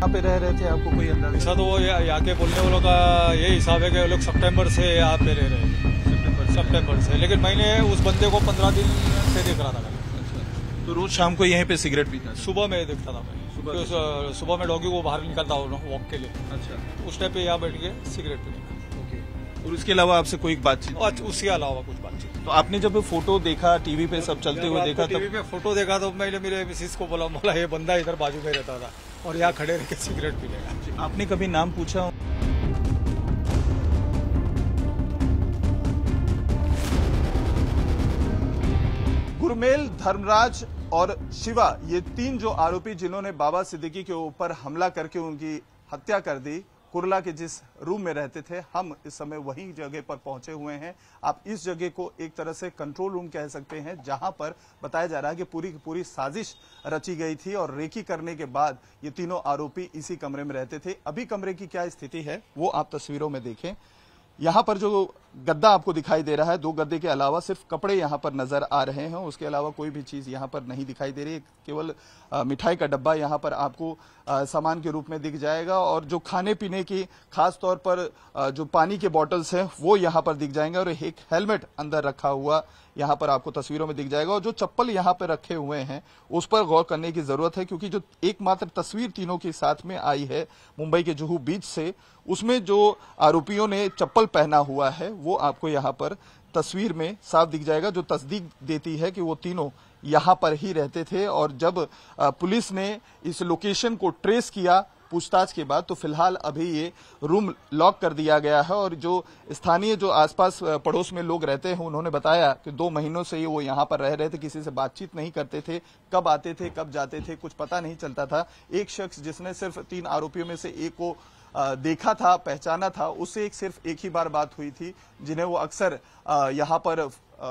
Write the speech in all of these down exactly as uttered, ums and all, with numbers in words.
यहाँ पे रह रहे थे, आपको कोई अंदाजा? ऐसा तो वो यहाँ के बोलने वालों का यही हिसाब है कि वो लोग सितंबर से यहाँ पे रह रहे हैं, सितंबर से। लेकिन मैंने उस बंदे को पंद्रह दिन से देख रहा था। अच्छा, तो रोज शाम को यहीं पे सिगरेट पीता था? सुबह में देखता था मैं, सुबह सुबह में डॉगी को बाहर निकलता हूँ वॉक के लिए। अच्छा, उस टाइम पे यहाँ बैठ के सिगरेट पीने का। और उसके अलावा आपसे कोई बातचीत? और उसके अलावा कुछ बातचीत। तो आपने जब फोटो देखा टीवी पे सब चलते हुए देखा, टीवी पे फोटो देखा तो मैंने मेरे मिसिस को बोला बोला ये बंदा इधर बाजू में रहता था और यहाँ खड़े रह के सिगरेट पीने। आपने कभी नाम पूछा? गुरमेल, धर्मराज और शिवा, ये तीन जो आरोपी जिन्होंने बाबा सिद्दीकी के ऊपर हमला करके उनकी हत्या कर दी, कुर्ला के जिस रूम में रहते थे, हम इस समय वही जगह पर पहुंचे हुए हैं। आप इस जगह को एक तरह से कंट्रोल रूम कह सकते हैं, जहां पर बताया जा रहा है कि पूरी की पूरी साजिश रची गई थी और रेकी करने के बाद ये तीनों आरोपी इसी कमरे में रहते थे। अभी कमरे की क्या स्थिति है वो आप तस्वीरों में देखें। यहाँ पर जो गद्दा आपको दिखाई दे रहा है, दो गद्दे के अलावा सिर्फ कपड़े यहाँ पर नजर आ रहे हैं, उसके अलावा कोई भी चीज यहाँ पर नहीं दिखाई दे रही है। केवल मिठाई का डब्बा यहाँ पर आपको आ, सामान के रूप में दिख जाएगा और जो खाने पीने की खास तौर पर आ, जो पानी के बॉटल्स हैं वो यहाँ पर दिख जाएंगे और एक हेलमेट अंदर रखा हुआ यहाँ पर आपको तस्वीरों में दिख जाएगा। और जो चप्पल यहाँ पर रखे हुए हैं उस पर गौर करने की जरूरत है, क्योंकि जो एकमात्र तस्वीर तीनों के साथ में आई है मुंबई के जुहू बीच से, उसमें जो आरोपियों ने चप्पल पहना हुआ है वो आपको यहाँ पर तस्वीर में साफ दिख जाएगा, जो तस्दीक देती है कि वो तीनों यहाँ पर ही रहते थे। और जब पुलिस ने इस लोकेशन को ट्रेस किया पूछताछ के बाद, तो फिलहाल अभी ये रूम लॉक कर दिया गया है। और जो स्थानीय जो आसपास पड़ोस में लोग रहते हैं उन्होंने बताया कि दो महीनों से वो यहाँ पर रह रहे थे, किसी से बातचीत नहीं करते थे, कब आते थे कब जाते थे कुछ पता नहीं चलता था। एक शख्स जिसने सिर्फ तीन आरोपियों में से एक को देखा था, पहचाना था, उससे एक सिर्फ एक ही बार बात हुई थी, जिन्हें वो अक्सर यहाँ पर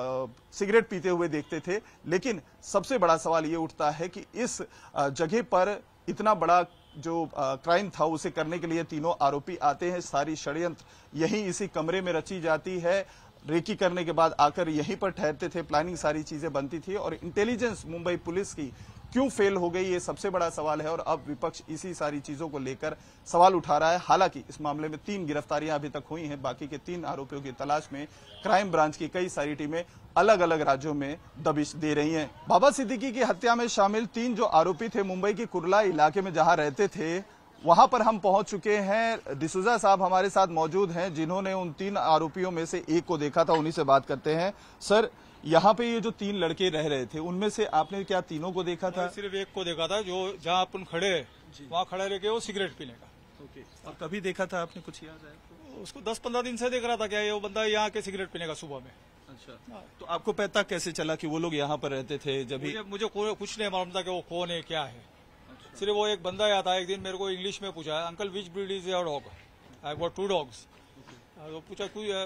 सिगरेट पीते हुए देखते थे। लेकिन सबसे बड़ा सवाल ये उठता है कि इस जगह पर इतना बड़ा जो क्राइम था उसे करने के लिए तीनों आरोपी आते हैं। सारी षड्यंत्र यहीं इसी कमरे में रची जाती है, रेकी करने के बाद आकर यहीं पर ठहरते थे, प्लानिंग सारी चीजें बनती थी। और इंटेलिजेंस मुंबई पुलिस की क्यों फेल हो गई, ये सबसे बड़ा सवाल है और अब विपक्ष इसी सारी चीजों को लेकर सवाल उठा रहा है। हालांकि इस मामले में तीन गिरफ्तारियां अभी तक हुई हैं, बाकी के तीन आरोपियों की तलाश में क्राइम ब्रांच की कई सारी टीमें अलग अलग राज्यों में दबिश दे रही हैं। बाबा सिद्दीकी की हत्या में शामिल तीन जो आरोपी थे मुंबई के कुर्ला इलाके में जहां रहते थे, वहां पर हम पहुंच चुके हैं। डिसूजा साहब हमारे साथ मौजूद हैं, जिन्होंने उन तीन आरोपियों में से एक को देखा था, उन्हीं से बात करते हैं। सर, यहाँ पे ये जो तीन लड़के रह रहे थे, उनमें से आपने क्या तीनों को देखा था? सिर्फ एक को देखा था, जो जहाँ अपन खड़े वहाँ खड़े रह के वो सिगरेट पीने का। ओके, और कभी देखा था आपने, कुछ याद है? उसको दस पंद्रह दिन से देख रहा था क्या ये बंदा यहाँ के सिगरेट पीने का सुबह में। अच्छा, तो आपको पता कैसे चला कि वो लोग यहाँ पर रहते थे? जब मुझे, मुझे कुछ नहीं मालूम था कि वो कौन है क्या है। अच्छा। सिर्फ वो एक बंदा आया था, एक दिन मेरे को इंग्लिश में पूछा, uncle which breed is your dog? I have got two dogs. तो पूछा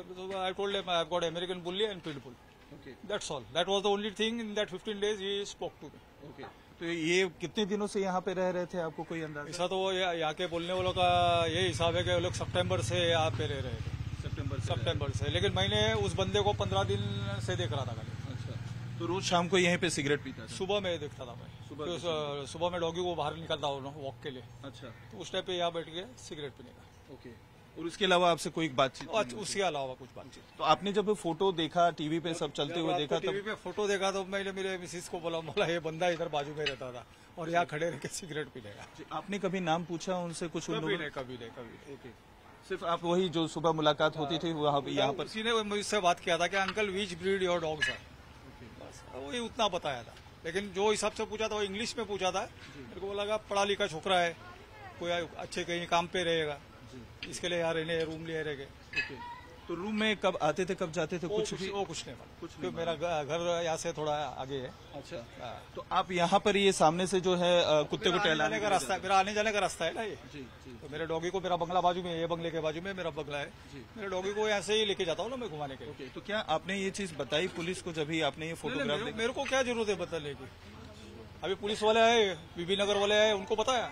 I told him I have got American bully and pitbull. Okay. That's all. That was the only thing in that fifteen days he spoke to me. Okay. तो ये कितने दिनों से यहाँ पे रह रहे थे, आपको कोई अंदाजा? ऐसा तो वो यहाँ के बोलने वालों का यही हिसाब है कि वो लोग सितंबर से यहाँ पे रह रहे थे, सितंबर सितंबर से। लेकिन मैंने उस बंदे को पंद्रह दिन से देख रहा था खाली। अच्छा, तो रोज शाम को यहीं पे सिगरेट पीता था? सुबह में देखता था मैं, सुबह सुबह में डॉगी को बाहर निकलता हूँ वॉक के लिए। अच्छा, तो उस टाइम पे यहाँ बैठ के सिगरेट पीने का। ओके, और उसके अलावा आपसे कोई बातचीत? उसके अलावा कुछ बातचीत। तो आपने जब फोटो देखा टीवी पे सब चलते हुए देखा, टीवी पे फोटो देखा तो मैंने मेरे मिसिस को बोला बोला ये बंदा इधर बाजू में रहता था और यहाँ खड़े रह के सिगरेट पीने का। आपने कभी नाम पूछा उनसे? कुछ कभी नहीं, कभी नहीं, कभी नहीं। सिर्फ आप वही जो सुबह मुलाकात होती थी वहाँ पे, यहाँ पर किसी ने मुझसे बात किया था कि uncle which breed your dogs है, बस वही उतना बताया था। लेकिन जो हिसाब से पूछा था वो इंग्लिश में पूछा था। मेरे को लगा पढ़ा लिखा छोकरा है, कोई अच्छे कहीं काम पे रहेगा, इसके लिए यहाँ रहने रूम लिए रह गए। तो रूम में कब आते थे कब जाते थे? कुछ भी वो कुछ नहीं कुछ नहीं, मेरा घर यहाँ से थोड़ा आगे है। अच्छा, तो आप यहाँ पर ये सामने से जो है कुत्ते को टहलाने का रास्ता, मेरा आने जाने का रास्ता है ना ये। जी, जी। तो मेरे डॉगी को, मेरा बंगला बाजू में, ये बंगले के बाजू में मेरा बंगला है, मेरे डॉगी को ऐसे ही लेके जाता हूँ ना मैं घुमाने के लिए। तो क्या आपने ये चीज बताई पुलिस को जब ही आपने ये फोटोग्राफ? मेरे को क्या जरूरत है बताने की, अभी पुलिस वाले आए, बीबी नगर वाले आए, उनको बताया।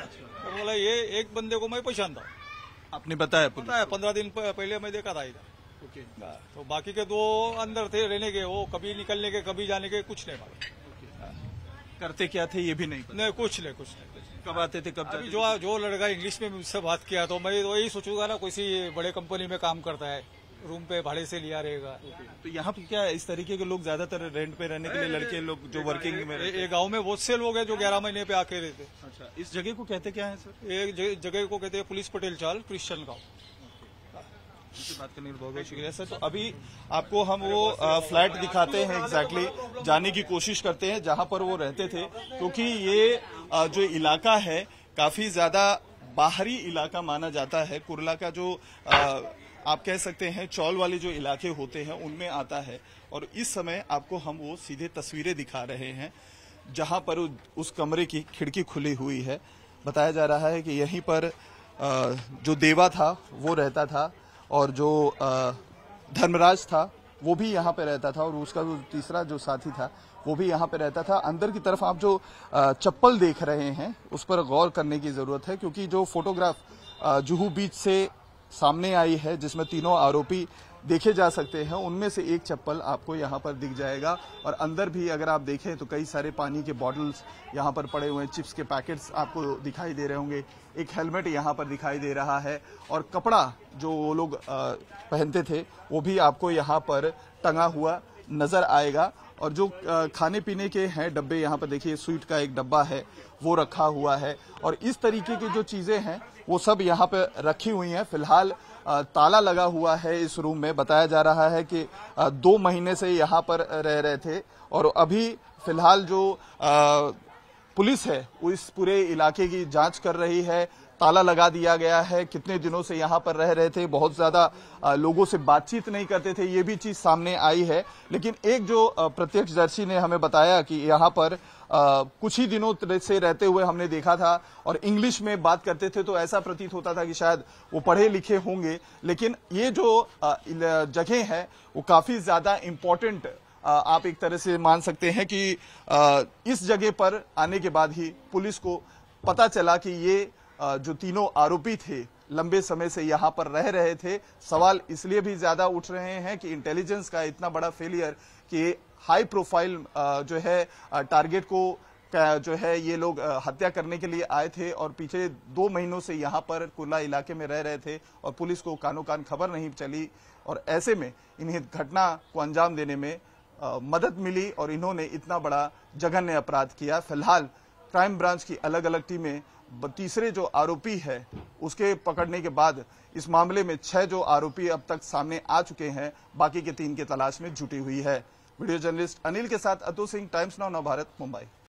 बोला ये एक बंदे को मैं पहचानता। आपने बताया? बताया, पंद्रह दिन पहले मैं देखा था इधर। ओके, तो बाकी के दो अंदर थे रहने के, वो कभी निकलने के कभी जाने के कुछ नहीं मालूम। करते क्या थे ये भी नहीं पता? नहीं, कुछ नहीं कुछ नहीं कुछ नहीं। कब आते थे, कब अभी जाते जो जो लड़का इंग्लिश में मुझसे बात किया तो मैं वही सोचूंगा ना, किसी बड़े कंपनी में काम करता है, रूम पे भाड़े से लिया रहेगा। थे? तो यहाँ पे क्या इस तरीके के लोग ज्यादातर रेंट पे रहने के लिए, लड़के लोग जो वर्किंग में रहते ये गांव में बहुत से लोग हैं जो ग्यारह महीने पे आके रहते। हैं? अच्छा, इस जगह को कहते क्या है सर? एक जगह जगह को कहते हैं पुलिस पटेल चाल, क्रिश्चियन गांव। मुझसे बात करने के लिए बहुत बहुत शुक्रिया सर। तो अभी आपको हम वो आ, फ्लैट दिखाते हैं, एग्जैक्टली exactly, जाने की कोशिश करते हैं जहां पर वो रहते थे, क्योंकि ये आ, जो इलाका है काफी ज्यादा बाहरी इलाका माना जाता है। कुर्ला का जो आ, आप कह सकते हैं चौल वाले जो इलाके होते हैं उनमें आता है। और इस समय आपको हम वो सीधे तस्वीरें दिखा रहे हैं जहां पर उस कमरे की खिड़की खुली हुई है। बताया जा रहा है कि यहीं पर आ, जो देवा था वो रहता था, और जो धर्मराज था वो भी यहाँ पे रहता था, और उसका जो तीसरा जो साथी था वो भी यहाँ पे रहता था। अंदर की तरफ आप जो चप्पल देख रहे हैं उस पर गौर करने की जरूरत है, क्योंकि जो फोटोग्राफ जुहू बीच से सामने आई है जिसमें तीनों आरोपी देखे जा सकते हैं, उनमें से एक चप्पल आपको यहाँ पर दिख जाएगा। और अंदर भी अगर आप देखें तो कई सारे पानी के बॉटल्स यहाँ पर पड़े हुए हैं, चिप्स के पैकेट्स आपको दिखाई दे रहे होंगे, एक हेलमेट यहाँ पर दिखाई दे रहा है, और कपड़ा जो वो लोग पहनते थे वो भी आपको यहाँ पर टंगा हुआ नजर आएगा। और जो खाने पीने के हैं डब्बे, यहाँ पर देखिए स्वीट का एक डब्बा है वो रखा हुआ है, और इस तरीके की जो चीजें हैं वो सब यहाँ पे रखी हुई हैं। फिलहाल ताला लगा हुआ है इस रूम में। बताया जा रहा है कि दो महीने से यहाँ पर रह रहे थे, और अभी फिलहाल जो पुलिस है वो इस पूरे इलाके की जांच कर रही है। ताला लगा दिया गया है, कितने दिनों से यहाँ पर रह रहे थे, बहुत ज्यादा लोगों से बातचीत नहीं करते थे, ये भी चीज सामने आई है। लेकिन एक जो प्रत्यक्षदर्शी ने हमें बताया कि यहाँ पर आ, कुछ ही दिनों से रहते हुए हमने देखा था, और इंग्लिश में बात करते थे, तो ऐसा प्रतीत होता था कि शायद वो पढ़े लिखे होंगे। लेकिन ये जो जगह है वो काफी ज्यादा इम्पोर्टेंट आप एक तरह से मान सकते हैं कि इस जगह पर आने के बाद ही पुलिस को पता चला कि ये जो तीनों आरोपी थे लंबे समय से यहाँ पर रह रहे थे। सवाल इसलिए भी ज्यादा उठ रहे हैं कि इंटेलिजेंस का इतना बड़ा फेलियर कि हाई प्रोफाइल जो है टारगेट को जो है ये लोग हत्या करने के लिए आए थे, और पीछे दो महीनों से यहाँ पर कुर्ला इलाके में रह रहे थे, और पुलिस को कानो कान खबर नहीं चली, और ऐसे में इन्हें घटना को अंजाम देने में आ, मदद मिली, और इन्होंने इतना बड़ा जघन्य अपराध किया। फिलहाल क्राइम ब्रांच की अलग अलग टीमें तीसरे जो आरोपी है उसके पकड़ने के बाद इस मामले में छह जो आरोपी अब तक सामने आ चुके हैं, बाकी के तीन के तलाश में जुटी हुई है। वीडियो जर्नलिस्ट अनिल के साथ अतुल सिंह, टाइम्स नाउ नव भारत, मुंबई।